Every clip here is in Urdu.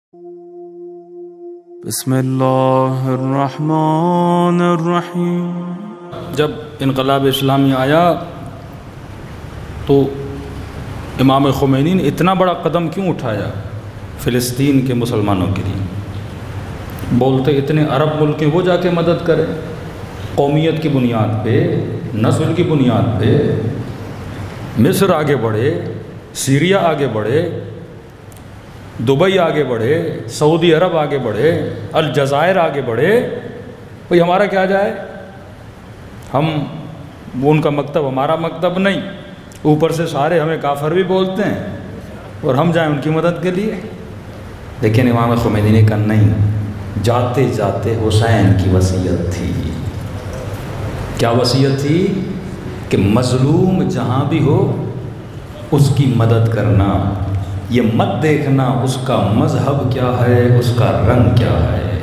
بسم اللہ الرحمن الرحیم۔ جب انقلاب اسلامی آیا تو امام خمینی نے اتنا بڑا قدم کیوں اٹھایا فلسطین کے مسلمانوں کے لیے؟ بولتے اتنے عرب ملک ہیں وہ جا کے مدد کریں، قومیت کی بنیاد پہ، نسل کی بنیاد پہ مصر آگے بڑھے، سیریا آگے بڑھے، دبئی آگے بڑھے، سعودی عرب آگے بڑھے، الجزائر آگے بڑھے، بھئی ہمارا کیا جائے؟ ہم وہ ان کا مکتب ہمارا مکتب نہیں، اوپر سے سارے ہمیں کافر بھی بولتے ہیں اور ہم جائیں ان کی مدد کے لیے۔ لیکن امام خمینی نے کہا نہیں، جاتے جاتے حسین کی وصیت تھی۔ کیا وصیت تھی؟ کہ مظلوم جہاں بھی ہو اس کی مدد کرنا، یہ مت دیکھنا اس کا مذہب کیا ہے، اس کا رنگ کیا ہے۔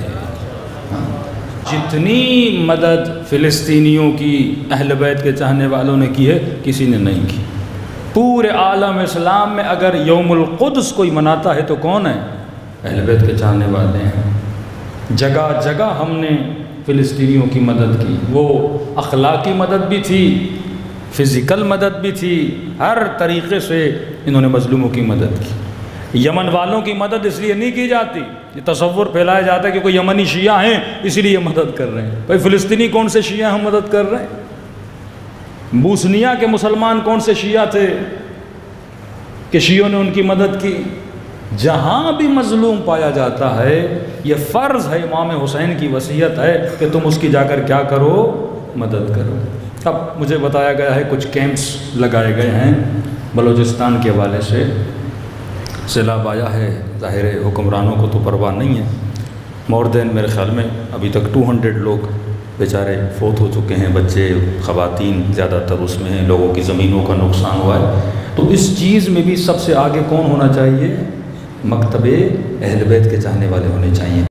جتنی مدد فلسطینیوں کی اہل بیت کے چاہنے والوں نے کی ہے کسی نے نہیں کی۔ پورے عالم اسلام میں اگر یوم القدس کوئی مناتا ہے تو کون ہے؟ اہل بیت کے چاہنے والے ہیں۔ جگہ جگہ ہم نے فلسطینیوں کی مدد کی، وہ اخلاقی مدد بھی تھی، فزیکل مدد بھی تھی، ہر طریقے سے انہوں نے مظلوموں کی مدد کی۔ یمن والوں کی مدد اس لیے نہیں کی جاتی، یہ تصور پھیلایا جاتا ہے کہ کوئی یمنی شیعہ ہیں اسی لیے مدد کر رہے ہیں۔ بھائی فلسطینی کون سے شیعہ ہم مدد کر رہے ہیں؟ بوسنیا کے مسلمان کون سے شیعہ تھے کہ شیعوں نے ان کی مدد کی؟ جہاں بھی مظلوم پایا جاتا ہے یہ فرض ہے، امام حسین کی وصیت ہے کہ تم اس کی جا کر کیا کرو؟ مدد کرو۔ اب مجھے بتایا گیا ہے کچھ کیمپس لگائے گئے ہیں بلوچستان کے حوالے سے، سیلاب آیا ہے، ظاہر حکمرانوں کو تو پرواہ نہیں ہے۔ مور دین میرے خیال میں ابھی تک 200 لوگ بیچارے فوت ہو چکے ہیں، بچے خواتین زیادہ تر اس میں ہیں، لوگوں کی زمینوں کا نقصان ہوا ہے۔ تو اس چیز میں بھی سب سے آگے کون ہونا چاہیے؟ مکتب اہل بیت کے چاہنے والے ہونے چاہیے۔